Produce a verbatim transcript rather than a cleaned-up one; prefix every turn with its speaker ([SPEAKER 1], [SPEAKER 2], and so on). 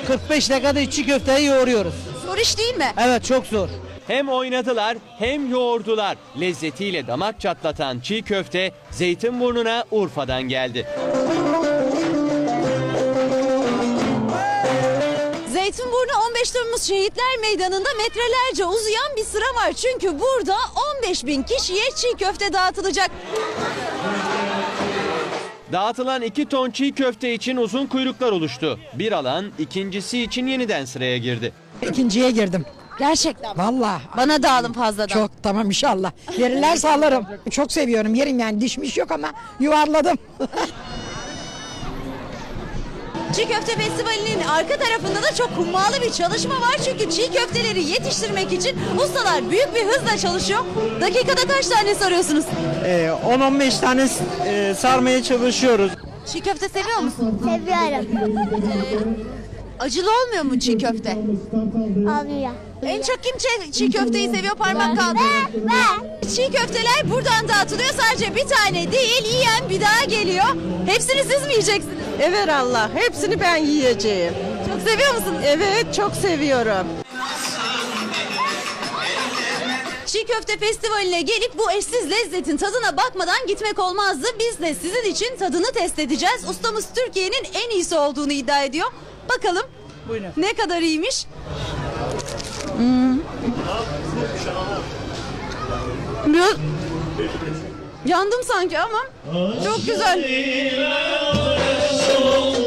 [SPEAKER 1] kırk beş dakikada çiğ köfteyi yoğuruyoruz.
[SPEAKER 2] Zor iş değil mi?
[SPEAKER 1] Evet, çok zor.
[SPEAKER 3] Hem oynadılar hem yoğurdular. Lezzetiyle damak çatlatan çiğ köfte Zeytinburnu'na Urfa'dan geldi.
[SPEAKER 2] Zeytinburnu on beş Temmuz Şehitler Meydanı'nda metrelerce uzayan bir sıra var. Çünkü burada on beş bin kişiye çiğ köfte dağıtılacak.
[SPEAKER 3] Dağıtılan iki ton çiğ köfte için uzun kuyruklar oluştu. Bir alan ikincisi için yeniden sıraya girdi.
[SPEAKER 4] İkinciye girdim.
[SPEAKER 2] Gerçekten.
[SPEAKER 4] Vallahi.
[SPEAKER 2] Bana da alın fazladan.
[SPEAKER 4] Çok tamam inşallah. Verirlerse alırım. Çok seviyorum. Yerim yani dişmiş yok ama yuvarladım.
[SPEAKER 2] Çiğ Köfte Festivali'nin arka tarafında da çok hummalı bir çalışma var. Çünkü çiğ köfteleri yetiştirmek için ustalar büyük bir hızla çalışıyor. Dakikada kaç tane sarıyorsunuz?
[SPEAKER 1] Ee, on on beş tane e, sarmaya çalışıyoruz.
[SPEAKER 2] Çiğ köfte seviyor musun?
[SPEAKER 5] Seviyorum.
[SPEAKER 2] Acılı olmuyor mu çiğ köfte?
[SPEAKER 5] Oluyor.
[SPEAKER 2] En çok kim çiğ, çiğ köfteyi seviyor? Parmak kaldırın.
[SPEAKER 5] Ben.
[SPEAKER 2] Çiğ köfteler buradan dağıtılıyor. Sadece bir tane değil, yiyen bir daha geliyor. Hepsini siz mi yiyeceksiniz?
[SPEAKER 6] Evet Allah, hepsini ben yiyeceğim.
[SPEAKER 2] Çok seviyor musunuz?
[SPEAKER 6] Evet, çok seviyorum.
[SPEAKER 2] Çiğ Köfte Festivali'ne gelip bu eşsiz lezzetin tadına bakmadan gitmek olmazdı. Biz de sizin için tadını test edeceğiz. Ustamız Türkiye'nin en iyisi olduğunu iddia ediyor. Bakalım
[SPEAKER 1] Buyurun.
[SPEAKER 2] ne kadar iyiymiş. Hmm. Biraz yandım sanki ama çok güzel.